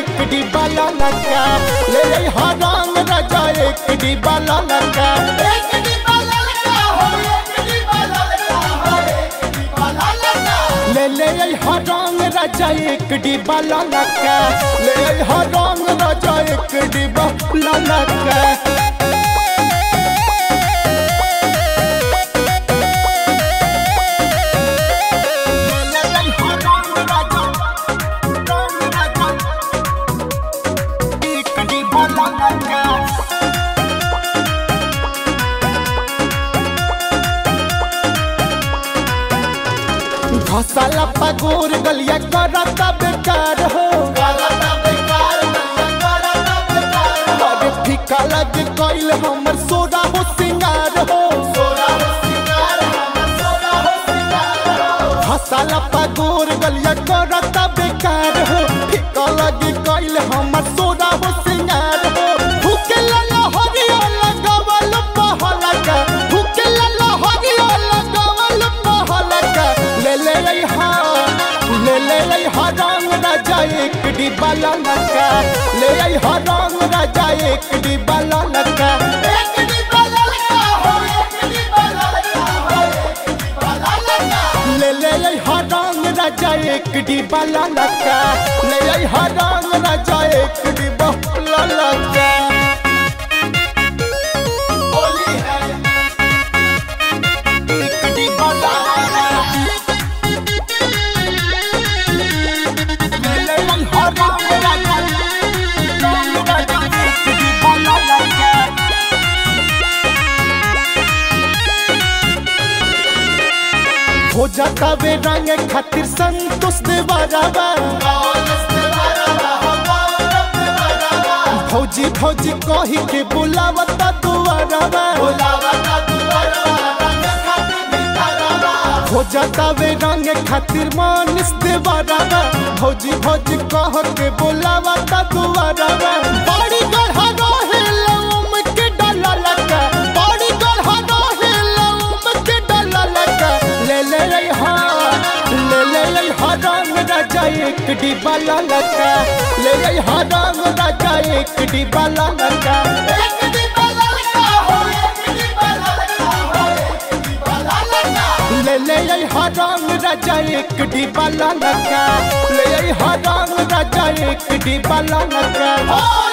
एक डिब्बा ललका ले आई हा रंग राजा एक डिब्बा ललका ले आई हा रंग राजा एक डिब्बा ललका ले आई हा रंग राजा एक डिब्बा ललका घसाला पगोर गलिया करता बेकार हो अरे फीका लगे कइल हमर सोरा हो सिंगार हो घसाला पगोर गलिया करता बेकार हो फीका लगे कइल हमर सोरा हो सिंगार हो भूखेला लहरिया लगावल पहलका भूखेला लहरिया लगावल पहलका ले आई हा रंग राजा एक डिब्बा ललका ले आई हा रंग राजा एक डिब्बा ललका ले आई हा रंग राजा एक डिब्बा ललका ले आई हा रंग राजा एक डिब्बा ललका हो जाता वे रंग खातिर संतोष देवरवा भौजी भौजी कही के बुलावता दुआरवा हो जाता वे रंग खातिर मानिस देवरवा भौजी भौजी कह के बुलावता दुआरवा बड़ी गढ़ा रहे लौम के डाला लगा बड़ी गढ़ा रहे लौम के डाला लगा ले आई हा रंग राजा एक डिब्बा ललका ले आई हा रंग राजा एक डिब्बा ललका ले आई हा रंग राजा एक डिब्बा ललका ले आई हा रंग राजा एक डिब्बा ललका।